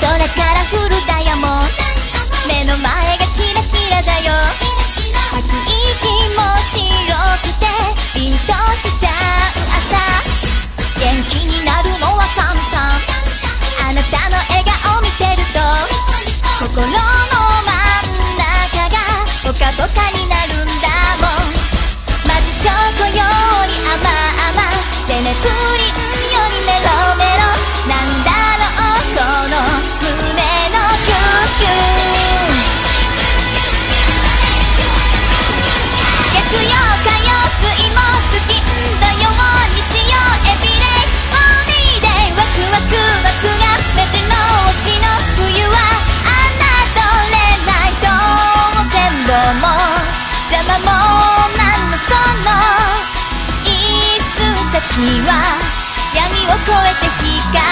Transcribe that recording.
空カラフルダイヤモンド、目の前がキラキラだよ。吐く息も白くて凛としちゃう朝、元気になるのは簡単。あなたの笑顔見てると心の真ん中がポカポカになるんだもん。まずチョコより甘々でね、プリンよりメロメロ、なんだろうこの胸のキュンキュン。月曜火曜水も好き、土曜日曜エビデイホリデー、ワクワクワクが目白押しの冬は侮れない。どうせんぼも邪魔もなんのその一寸先は闇を越えて光る